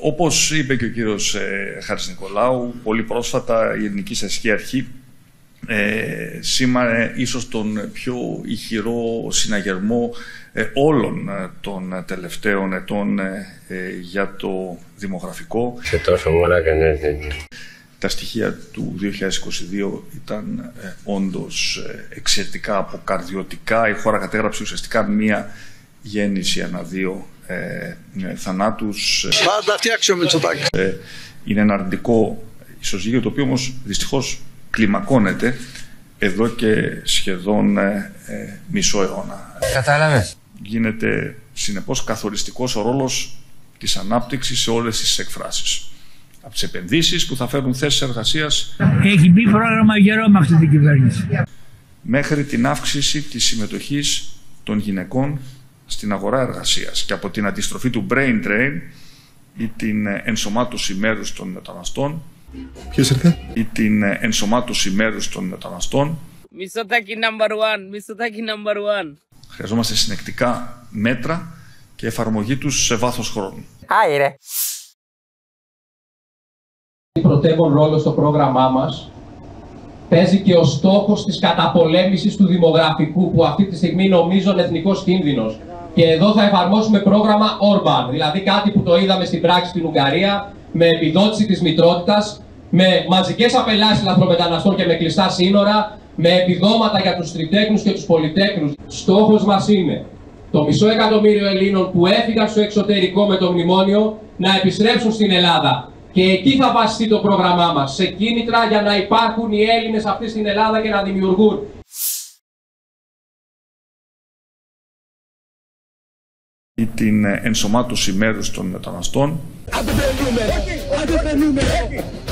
Όπως είπε και ο κύριος Χάρης Νικολάου, πολύ πρόσφατα η Ελληνική Στατιστική Αρχή σήμανε ίσως τον πιο ηχηρό συναγερμό όλων των τελευταίων ετών για το δημογραφικό. Σε τόσο μωρά κανένας δεν είναι. Τα στοιχεία του 2022 ήταν όντως εξαιρετικά αποκαρδιωτικά. Η χώρα κατέγραψε ουσιαστικά μία γέννηση ανά 2 θανάτους. Πάντα φτιάξω Μητσοτάκη. Είναι ένα αρνητικό ισοζύγιο, το οποίο όμως δυστυχώς κλιμακώνεται εδώ και σχεδόν μισό αιώνα. Κατάλαβες. Γίνεται συνεπώς καθοριστικός ο ρόλος της ανάπτυξης σε όλες τις εκφράσεις. Από τις επενδύσεις που θα φέρουν θέσεις εργασίας. Έχει μπει πρόγραμμα γερό με αυτή την κυβέρνηση. Μέχρι την αύξηση της συμμετοχής των γυναικών στην αγορά εργασίας και από την αντιστροφή του brain drain ή την ενσωμάτωση μέρους των μεταναστών. Ποιος ήρθε? Ή την ενσωμάτωση μέρους των μεταναστών. Μητσοτάκη number one, Μητσοτάκη number one. Χρειαζόμαστε συνεκτικά μέτρα και εφαρμογή τους σε βάθος χρόνου. Άιρε. Πρωτεύον ρόλο στο πρόγραμμά μας παίζει και ο στόχος της καταπολέμησης του δημογραφικού, που αυτή τη στιγμή νομίζω είναι εθνικός κίνδυνος. Και εδώ θα εφαρμόσουμε πρόγραμμα Orban, δηλαδή κάτι που το είδαμε στην πράξη στην Ουγγαρία, με επιδότηση της μητρότητας, με μαζικές απελάσεις λαθρομεταναστών και με κλειστά σύνορα, με επιδόματα για τους τριτέκνους και τους πολυτέκνους. Στόχος μας είναι το 500.000 Ελλήνων που έφυγαν στο εξωτερικό με το μνημόνιο να επιστρέψουν στην Ελλάδα. Και εκεί θα βασιστεί το πρόγραμμά μας, σε κίνητρα για να υπάρχουν οι Έλληνες αυτοί στην Ελλάδα και να δημιουργούν. Ή την ενσωμάτωση μέρους των μεταναστών. Αντεπενούμε!